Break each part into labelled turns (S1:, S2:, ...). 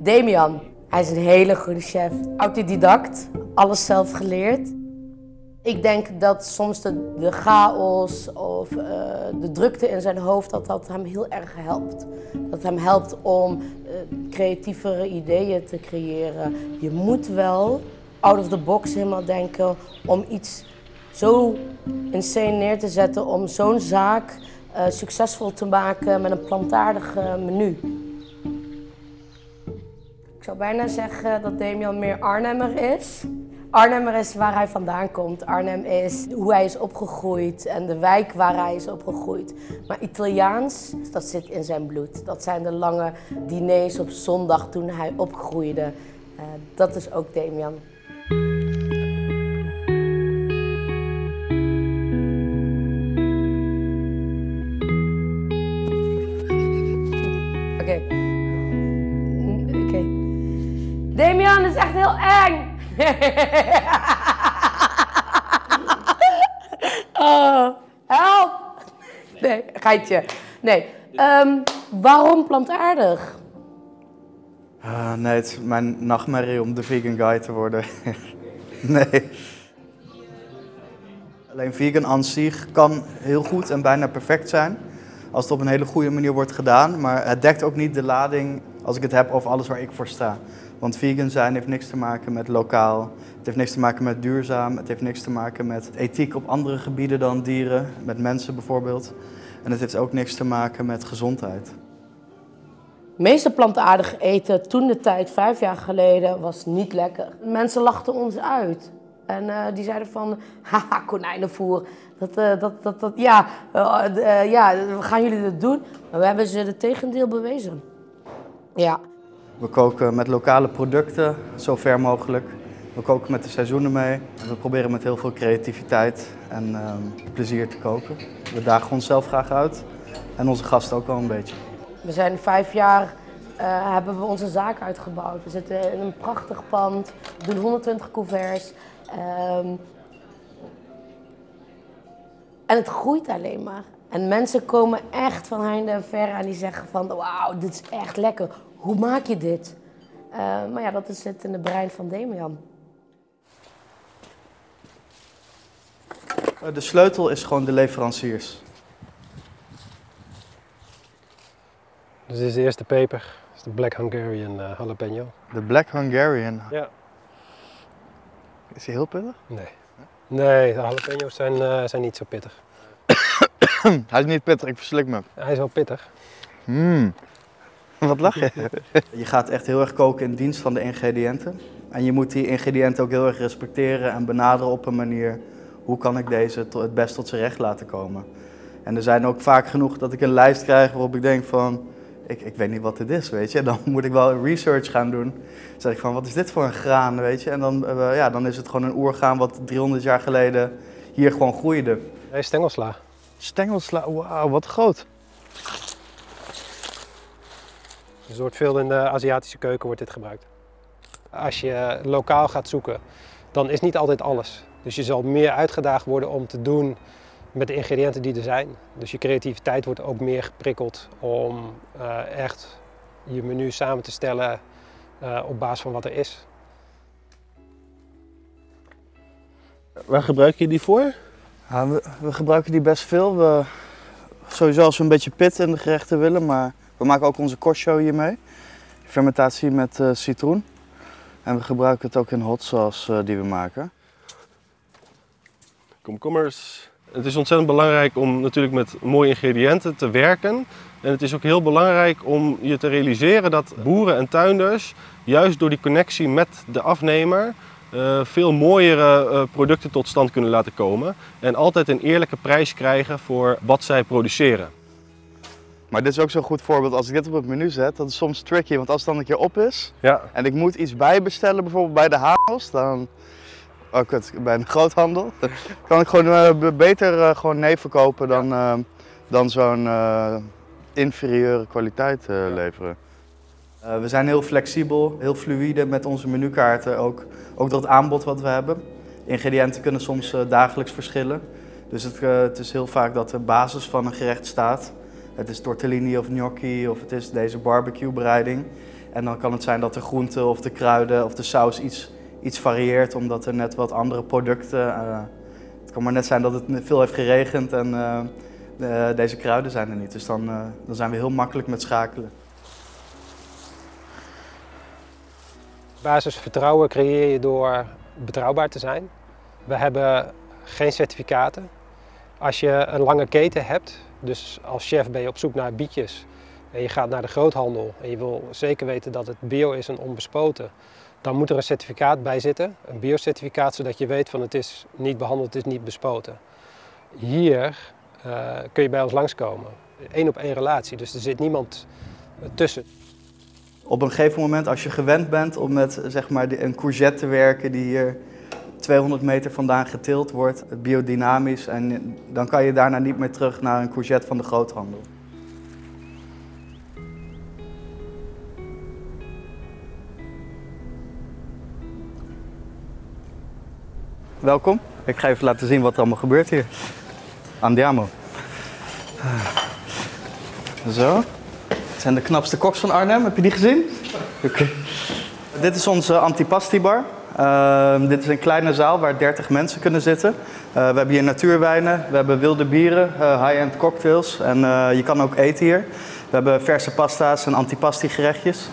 S1: Damian, hij is een hele goede chef. Autodidact, alles zelf geleerd. Ik denk dat soms de chaos of de drukte in zijn hoofd, dat hem heel erg helpt. Dat hem helpt om creatievere ideeën te creëren. Je moet wel out of the box helemaal denken om iets zo insane neer te zetten, om zo'n zaak succesvol te maken met een plantaardig menu. Ik zou bijna zeggen dat Damian meer Arnhemmer is. Arnhemmer is waar hij vandaan komt. Arnhem is hoe hij is opgegroeid en de wijk waar hij is opgegroeid. Maar Italiaans, dat zit in zijn bloed. Dat zijn de lange diners op zondag toen hij opgroeide. Dat is ook Damian. Oké. Damian is echt heel eng. Oh, help! Nee, geitje. Nee. Waarom plantaardig?
S2: Nee, het is mijn nachtmerrie om de vegan guy te worden. Nee. Alleen vegan aan zich kan heel goed en bijna perfect zijn. Als het op een hele goede manier wordt gedaan. Maar het dekt ook niet de lading als ik het heb over alles waar ik voor sta. Want vegan zijn heeft niks te maken met lokaal. Het heeft niks te maken met duurzaam. Het heeft niks te maken met ethiek op andere gebieden dan dieren. Met mensen bijvoorbeeld. En het heeft ook niks te maken met gezondheid.
S1: Het meeste plantaardig eten toen de tijd, 5 jaar geleden, was niet lekker. Mensen lachten ons uit. En die zeiden van, haha, konijnenvoer. Ja, gaan jullie dat doen? Maar we hebben ze het tegendeel bewezen. Ja.
S2: We koken met lokale producten, zo ver mogelijk. We koken met de seizoenen mee. We proberen met heel veel creativiteit en plezier te koken. We dagen onszelf graag uit en onze gasten ook wel een beetje.
S1: We zijn 5 jaar, hebben we onze zaak uitgebouwd. We zitten in een prachtig pand, we doen 120 couverts. En het groeit alleen maar. En mensen komen echt van heinde en verre en die zeggen van, wauw, dit is echt lekker. Hoe maak je dit? Maar ja, dat zit in de brein van Damian.
S2: De sleutel is gewoon de leveranciers.
S3: Dus dit is de eerste peper. Dat is de Black Hungarian jalapeno.
S2: De Black Hungarian?
S3: Ja.
S2: Is hij heel pittig?
S3: Nee. Nee, de jalapeno's zijn niet zo pittig.
S2: Hij is niet pittig, ik verslik me.
S3: Hij is wel pittig.
S2: Wat lach je? Je gaat echt heel erg koken in dienst van de ingrediënten. En je moet die ingrediënten ook heel erg respecteren en benaderen op een manier. Hoe kan ik deze het best tot zijn recht laten komen? En er zijn ook vaak genoeg dat ik een lijst krijg waarop ik denk van, ik weet niet wat dit is, weet je. Dan moet ik wel research gaan doen. Dan zeg ik van, wat is dit voor een graan, weet je. En dan is het gewoon een oergraan wat 300 jaar geleden hier gewoon groeide.
S3: Nee, stengelsla.
S2: Stengelsla, wauw, wat groot.
S3: Dus wordt veel in de Aziatische keuken wordt dit gebruikt. Als je lokaal gaat zoeken, dan is niet altijd alles. Dus je zal meer uitgedaagd worden om te doen met de ingrediënten die er zijn. Dus je creativiteit wordt ook meer geprikkeld om echt je menu samen te stellen op basis van wat er is.
S4: Waar gebruik je die voor?
S2: Ja, we gebruiken die best veel. Sowieso als we een beetje pit in de gerechten willen, maar we maken ook onze corso hiermee. Fermentatie met citroen. En we gebruiken het ook in hot sauce die we maken.
S4: Komkommers. Het is ontzettend belangrijk om natuurlijk met mooie ingrediënten te werken. En het is ook heel belangrijk om je te realiseren dat boeren en tuinders juist door die connectie met de afnemer veel mooiere producten tot stand kunnen laten komen. En altijd een eerlijke prijs krijgen voor wat zij produceren.
S2: Maar dit is ook zo'n goed voorbeeld. Als ik dit op het menu zet, dat is soms tricky. Want als het dan een keer op is en ik moet iets bijbestellen, bijvoorbeeld bij de Hanos, dan... Oh kut, bij een groothandel. Kan ik gewoon beter gewoon nee verkopen dan zo'n inferieure kwaliteit leveren. We zijn heel flexibel, heel fluïde met onze menukaarten. Ook door het aanbod wat we hebben. Ingrediënten kunnen soms dagelijks verschillen. Dus het is heel vaak dat de basis van een gerecht staat. Het is tortellini of gnocchi of het is deze barbecue bereiding. En dan kan het zijn dat de groente of de kruiden of de saus iets varieert, omdat er net wat andere producten... het kan maar net zijn dat het veel heeft geregend en deze kruiden zijn er niet. Dus dan zijn we heel makkelijk met schakelen.
S3: Basisvertrouwen creëer je door betrouwbaar te zijn. We hebben geen certificaten. Als je een lange keten hebt, dus als chef ben je op zoek naar bietjes en je gaat naar de groothandel en je wil zeker weten dat het bio is en onbespoten, dan moet er een certificaat bij zitten, een biocertificaat, zodat je weet van het is niet behandeld, het is niet bespoten. Hier kun je bij ons langskomen. 1-op-1 relatie, dus er zit niemand tussen.
S2: Op een gegeven moment, als je gewend bent om met zeg maar, een courgette te werken die hier 200 meter vandaan geteeld wordt, biodynamisch, en dan kan je daarna niet meer terug naar een courgette van de groothandel. Welkom, ik ga even laten zien wat er allemaal gebeurt hier. Andiamo. Zo. Het zijn de knapste koks van Arnhem, heb je die gezien? Okay. Dit is onze antipastibar. Dit is een kleine zaal waar 30 mensen kunnen zitten. We hebben hier natuurwijnen, we hebben wilde bieren, high-end cocktails en je kan ook eten hier. We hebben verse pasta's en antipasti gerechtjes.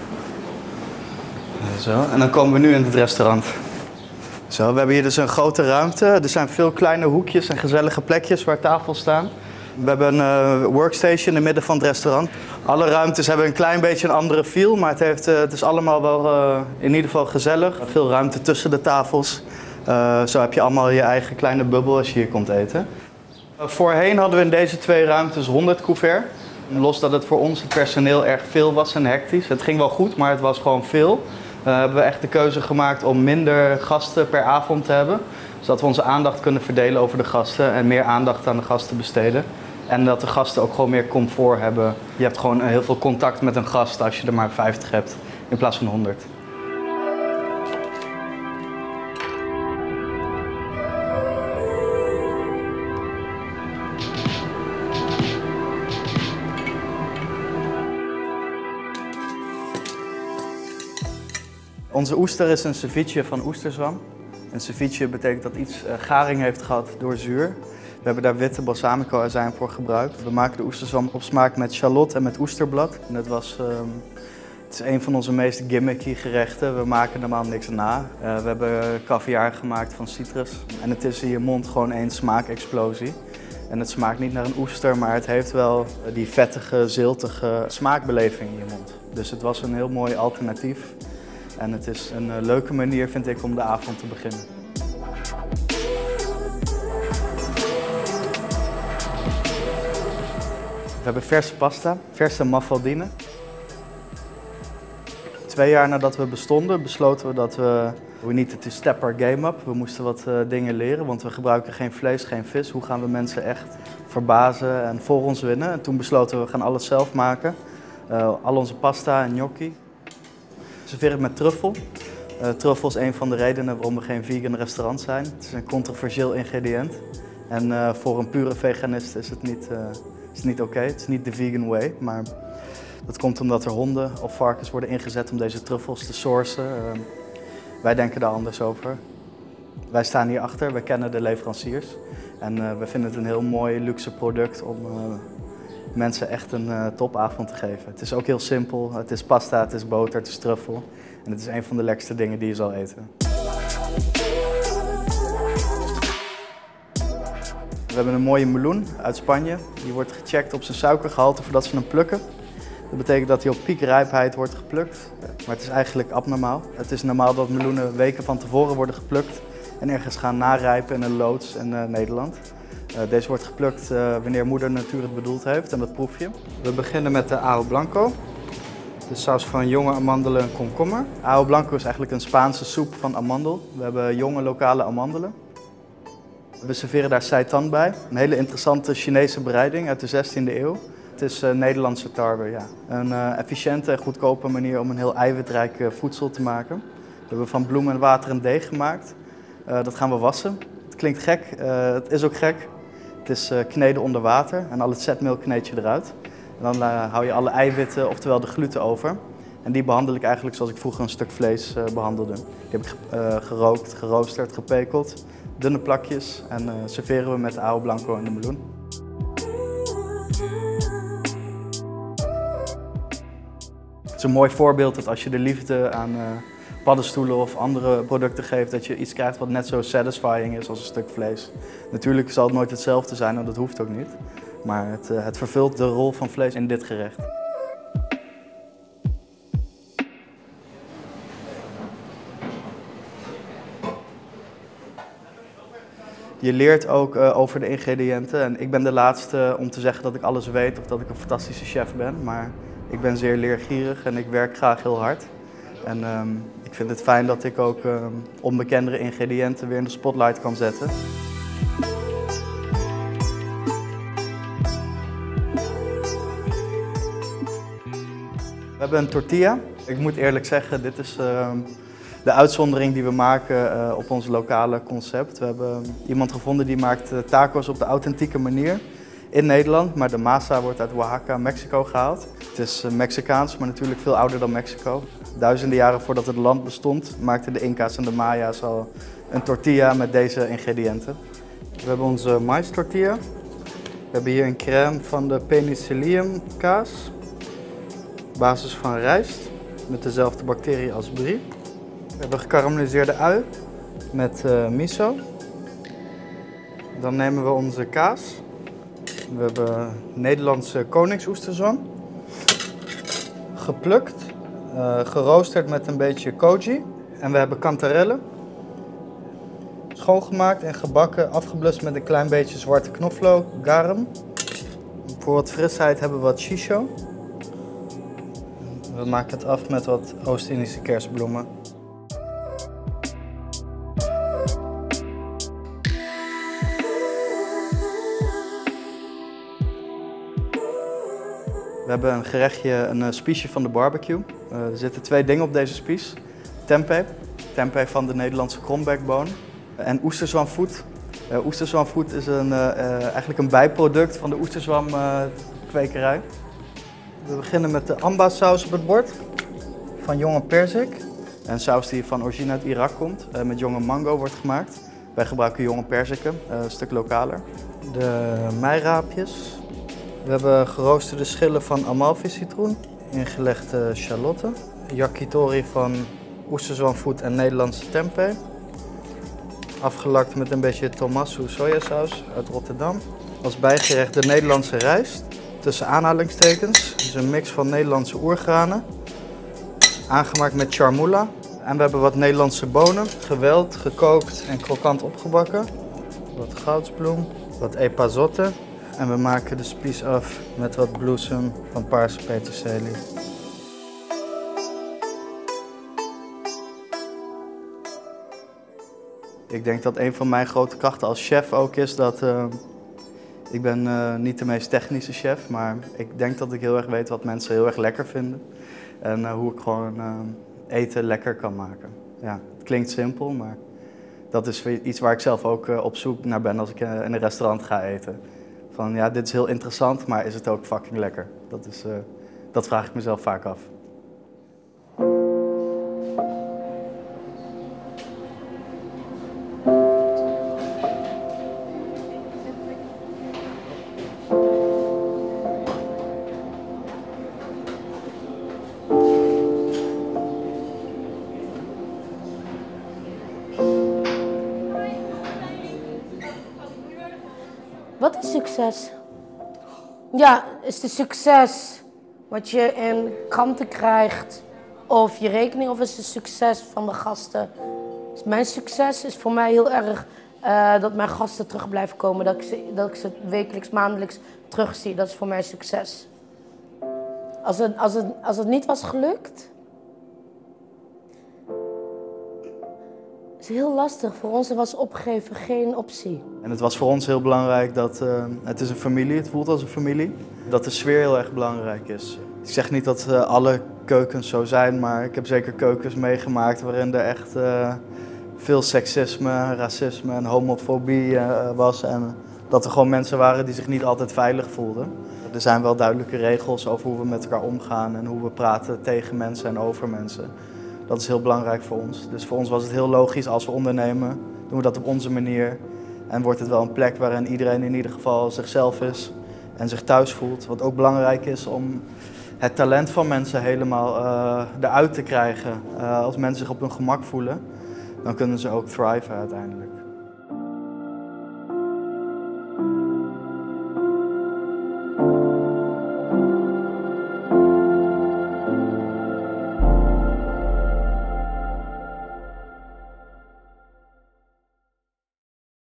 S2: Zo, en dan komen we nu in het restaurant. Zo, we hebben hier dus een grote ruimte. Er zijn veel kleine hoekjes en gezellige plekjes waar tafels staan. We hebben een workstation in het midden van het restaurant. Alle ruimtes hebben een klein beetje een andere feel, maar het is allemaal wel in ieder geval gezellig. Veel ruimte tussen de tafels. Zo heb je allemaal je eigen kleine bubbel als je hier komt eten. Voorheen hadden we in deze twee ruimtes 100 couverts. Los dat het voor ons, het personeel, erg veel was en hectisch. Het ging wel goed, maar het was gewoon veel. Hebben we echt de keuze gemaakt om minder gasten per avond te hebben. Zodat we onze aandacht kunnen verdelen over de gasten en meer aandacht aan de gasten besteden. En dat de gasten ook gewoon meer comfort hebben. Je hebt gewoon heel veel contact met een gast als je er maar 50 hebt in plaats van 100. Onze oester is een ceviche van oesterzwam. Een ceviche betekent dat iets garing heeft gehad door zuur. We hebben daar witte balsamico-azijn voor gebruikt. We maken de oesterzwam op smaak met shallot en met oesterblad. En het is een van onze meest gimmicky gerechten. We maken normaal niks na. We hebben caviar gemaakt van citrus. En het is in je mond gewoon één smaakexplosie. En het smaakt niet naar een oester, maar het heeft wel die vettige, ziltige smaakbeleving in je mond. Dus het was een heel mooi alternatief. En het is een leuke manier, vind ik, om de avond te beginnen. We hebben verse pasta, verse mafaldine. 2 jaar nadat we bestonden, besloten we dat we needed to step our game up. We moesten wat dingen leren, want we gebruiken geen vlees, geen vis. Hoe gaan we mensen echt verbazen en voor ons winnen? En toen besloten we gaan alles zelf maken. Al onze pasta en gnocchi. We serveren het met truffel. Truffel is een van de redenen waarom we geen vegan restaurant zijn. Het is een controversieel ingrediënt. En voor een pure veganist is het niet oké. Het is niet de vegan way. Maar dat komt omdat er honden of varkens worden ingezet om deze truffels te sourcen. Wij denken daar anders over. Wij staan hier achter, we kennen de leveranciers. En we vinden het een heel mooi luxe product om mensen echt een topavond te geven. Het is ook heel simpel. Het is pasta, het is boter, het is truffel. En het is een van de lekkerste dingen die je zal eten. We hebben een mooie meloen uit Spanje. Die wordt gecheckt op zijn suikergehalte voordat ze hem plukken. Dat betekent dat hij op piekrijpheid wordt geplukt. Maar het is eigenlijk abnormaal. Het is normaal dat meloenen weken van tevoren worden geplukt en ergens gaan narijpen in een loods in Nederland. Deze wordt geplukt wanneer moeder natuur het bedoeld heeft en dat proef je. We beginnen met de ajo blanco. De saus van jonge amandelen en komkommer. Ajo blanco is eigenlijk een Spaanse soep van amandel. We hebben jonge lokale amandelen. We serveren daar seitan bij. Een hele interessante Chinese bereiding uit de 16e eeuw. Het is Nederlandse tarwe, ja. Een efficiënte en goedkope manier om een heel eiwitrijk voedsel te maken. We hebben van bloem en water een deeg gemaakt. Dat gaan we wassen. Het klinkt gek, het is ook gek. Het is kneden onder water en al het zetmeel kneed je eruit. En dan hou je alle eiwitten, oftewel de gluten over. En die behandel ik eigenlijk zoals ik vroeger een stuk vlees behandelde. Die heb ik gerookt, geroosterd, gepekeld, dunne plakjes en serveren we met de ajo blanco en de meloen. Het is een mooi voorbeeld dat als je de liefde aan paddenstoelen of andere producten geeft, dat je iets krijgt wat net zo satisfying is als een stuk vlees. Natuurlijk zal het nooit hetzelfde zijn en dat hoeft ook niet. Maar het vervult de rol van vlees in dit gerecht. Je leert ook over de ingrediënten en ik ben de laatste om te zeggen dat ik alles weet of dat ik een fantastische chef ben. Maar ik ben zeer leergierig en ik werk graag heel hard. En ik vind het fijn dat ik ook onbekendere ingrediënten weer in de spotlight kan zetten. We hebben een tortilla. Ik moet eerlijk zeggen, dit is de uitzondering die we maken op ons lokale concept. We hebben iemand gevonden die maakt tacos op de authentieke manier in Nederland. Maar de masa wordt uit Oaxaca, Mexico gehaald. Het is Mexicaans, maar natuurlijk veel ouder dan Mexico. Duizenden jaren voordat het land bestond, maakten de Inca's en de Maya's al een tortilla met deze ingrediënten. We hebben onze mais tortilla. We hebben hier een crème van de penicillium kaas. Basis van rijst, met dezelfde bacterie als brie. We hebben gekarameliseerde ui met miso. Dan nemen we onze kaas. We hebben Nederlandse koningsoesterzwam. Geplukt, geroosterd met een beetje koji. En we hebben kantarellen. Schoongemaakt en gebakken, afgeblust met een klein beetje zwarte knoflook, garum. Voor wat frisheid hebben we wat shisho. We maken het af met wat Oost-Indische kerstbloemen. We hebben een gerechtje, een spiesje van de barbecue. Er zitten twee dingen op deze spies. Tempeh, tempeh van de Nederlandse krombeekboon. En oesterzwamvoet. Oesterzwamvoet is eigenlijk een bijproduct van de oesterzwamkwekerij. We beginnen met de amba saus op het bord van jonge perzik. Een saus die van origine uit Irak komt, met jonge mango wordt gemaakt. Wij gebruiken jonge perziken, een stuk lokaler. De meiraapjes. We hebben geroosterde schillen van Amalfi-citroen, ingelegde shalotten. Yakitori van oesterzwamvoet en Nederlandse tempeh. Afgelakt met een beetje tomasu sojasaus uit Rotterdam. Als bijgerecht de Nederlandse rijst. Tussen aanhalingstekens, dus een mix van Nederlandse oergranen, aangemaakt met charmoula. En we hebben wat Nederlandse bonen, geweld, gekookt en krokant opgebakken. Wat goudsbloem, wat epazotte. En we maken de spies af met wat bloesem van paarse peterselie. Ik denk dat een van mijn grote krachten als chef ook is dat ik ben niet de meest technische chef, maar ik denk dat ik heel erg weet wat mensen heel erg lekker vinden. En hoe ik gewoon eten lekker kan maken. Ja, het klinkt simpel, maar dat is iets waar ik zelf ook op zoek naar ben als ik in een restaurant ga eten. Van ja, dit is heel interessant, maar is het ook fucking lekker? Dat vraag ik mezelf vaak af.
S1: Wat is succes? Ja, is het succes wat je in kranten krijgt of je rekening, of is het succes van de gasten? Dus mijn succes is voor mij heel erg dat mijn gasten terug blijven komen, dat ik ze wekelijks, maandelijks terugzie. Dat is voor mij succes. Als het niet was gelukt, is heel lastig. Voor ons was opgeven geen optie.
S2: En het was voor ons heel belangrijk dat het is een familie, het voelt als een familie. Dat de sfeer heel erg belangrijk is. Ik zeg niet dat alle keukens zo zijn, maar ik heb zeker keukens meegemaakt waarin er echt veel seksisme, racisme en homofobie was. En dat er gewoon mensen waren die zich niet altijd veilig voelden. Er zijn wel duidelijke regels over hoe we met elkaar omgaan en hoe we praten tegen mensen en over mensen. Dat is heel belangrijk voor ons. Dus voor ons was het heel logisch, als we ondernemen, doen we dat op onze manier. En wordt het wel een plek waarin iedereen in ieder geval zichzelf is en zich thuis voelt. Wat ook belangrijk is om het talent van mensen helemaal eruit te krijgen. Als mensen zich op hun gemak voelen, dan kunnen ze ook thriven uiteindelijk.